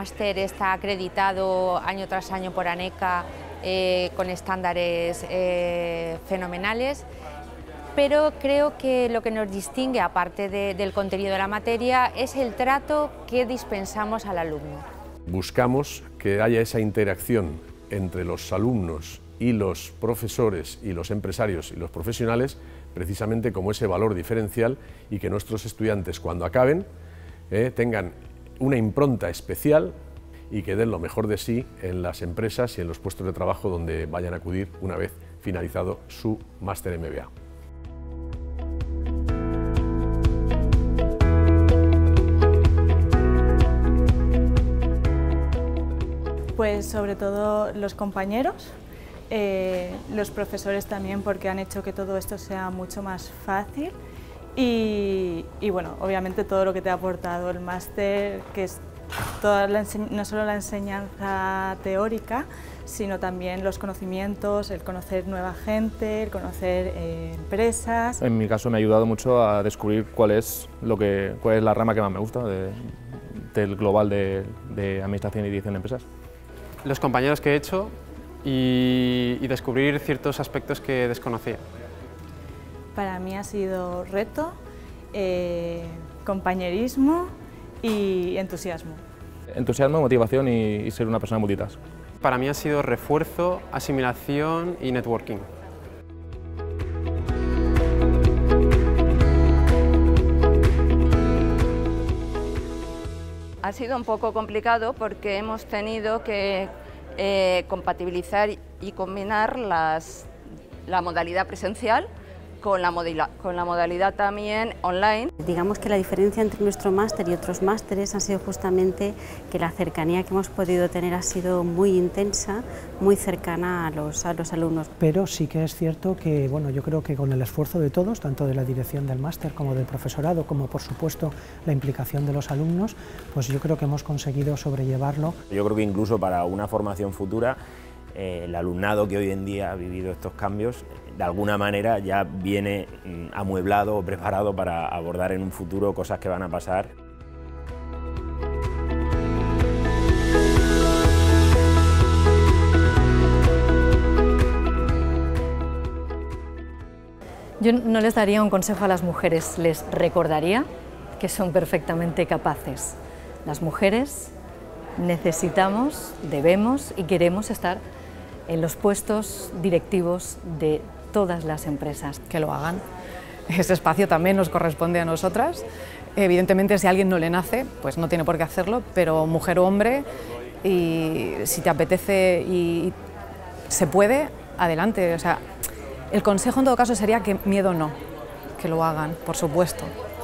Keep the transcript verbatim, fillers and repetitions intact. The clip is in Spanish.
máster está acreditado año tras año por ANECA eh, con estándares eh, fenomenales, pero creo que lo que nos distingue, aparte de, del contenido de la materia, es el trato que dispensamos al alumno. Buscamos que haya esa interacción entre los alumnos y los profesores y los empresarios y los profesionales, precisamente como ese valor diferencial, y que nuestros estudiantes, cuando acaben, eh, tengan una impronta especial y que den lo mejor de sí en las empresas y en los puestos de trabajo donde vayan a acudir una vez finalizado su máster M B A. Pues sobre todo los compañeros, eh, los profesores también, porque han hecho que todo esto sea mucho más fácil y, y bueno, obviamente todo lo que te ha aportado el máster, que es toda la no solo la enseñanza teórica, sino también los conocimientos, el conocer nueva gente, el conocer eh, empresas. En mi caso me ha ayudado mucho a descubrir cuál es, lo que, cuál es la rama que más me gusta de, del global de, de Administración y Dirección de Empresas. Los compañeros que he hecho y, y descubrir ciertos aspectos que desconocía. Para mí ha sido reto, eh, compañerismo y entusiasmo. Entusiasmo, motivación y, y ser una persona multitask. Para mí ha sido refuerzo, asimilación y networking. Ha sido un poco complicado porque hemos tenido que eh, compatibilizar y combinar las, la modalidad presencial con la, con la modalidad también online. Digamos que la diferencia entre nuestro máster y otros másteres ha sido justamente que la cercanía que hemos podido tener ha sido muy intensa, muy cercana a los, a los alumnos. Pero sí que es cierto que, bueno, yo creo que con el esfuerzo de todos, tanto de la dirección del máster como del profesorado, como por supuesto la implicación de los alumnos, pues yo creo que hemos conseguido sobrellevarlo. Yo creo que incluso para una formación futura, eh, el alumnado que hoy en día ha vivido estos cambios, de alguna manera ya viene amueblado o preparado para abordar en un futuro cosas que van a pasar. Yo no les daría un consejo a las mujeres, les recordaría que son perfectamente capaces. Las mujeres necesitamos, debemos y queremos estar en los puestos directivos de todas las empresas. Que lo hagan. Ese espacio también nos corresponde a nosotras. Evidentemente, si a alguien no le nace, pues no tiene por qué hacerlo, pero mujer o hombre, y si te apetece y se puede, adelante. O sea, el consejo en todo caso sería que miedo no, que lo hagan, por supuesto.